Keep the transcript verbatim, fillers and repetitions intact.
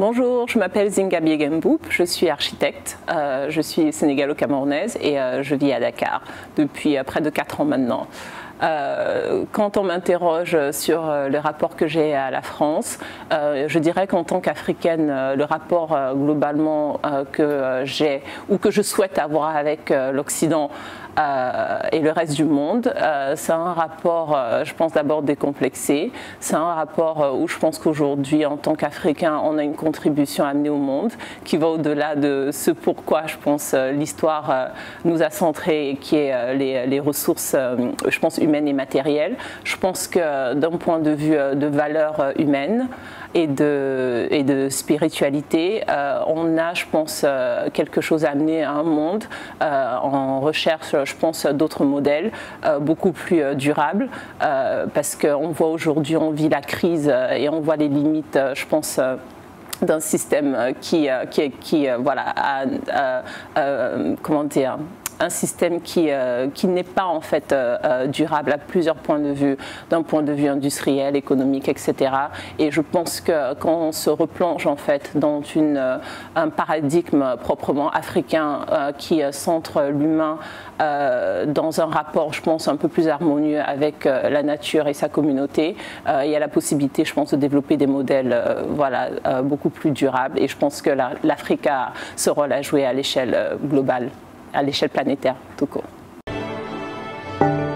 Bonjour, je m'appelle Zinga Biegemboup, je suis architecte, euh, je suis sénégalo-camerounaise et euh, je vis à Dakar depuis euh, près de quatre ans maintenant. Euh, quand on m'interroge sur euh, le rapport que j'ai à la France, euh, je dirais qu'en tant qu'Africaine, euh, le rapport euh, globalement euh, que euh, j'ai ou que je souhaite avoir avec euh, l'Occident euh, et le reste du monde, euh, c'est un rapport, euh, je pense d'abord décomplexé, c'est un rapport euh, où je pense qu'aujourd'hui, en tant qu'Africain, on a une contribution à amener au monde qui va au-delà de ce pourquoi, je pense, euh, l'histoire euh, nous a centré, qui est euh, les, les ressources, euh, je pense, humaines et matérielles. Je pense que d'un point de vue de valeurs humaines et de, et de spiritualité, euh, on a, je pense, euh, quelque chose à amener à un monde euh, en recherche, je pense, d'autres modèles euh, beaucoup plus euh, durables, euh, parce qu'on voit aujourd'hui, on vit la crise euh, et on voit les limites, euh, je pense, euh, d'un système qui, qui, qui voilà, a, euh, euh, comment dire, un système qui, euh, qui n'est pas en fait euh, durable à plusieurs points de vue, d'un point de vue industriel, économique, et cetera. Et je pense que quand on se replonge en fait dans une, euh, un paradigme proprement africain euh, qui centre l'humain euh, dans un rapport, je pense, un peu plus harmonieux avec euh, la nature et sa communauté, euh, il y a la possibilité, je pense, de développer des modèles euh, voilà, euh, beaucoup plus durables. Et je pense que l'Afrique a ce rôle à jouer à l'échelle euh, globale, à l'échelle planétaire tout court.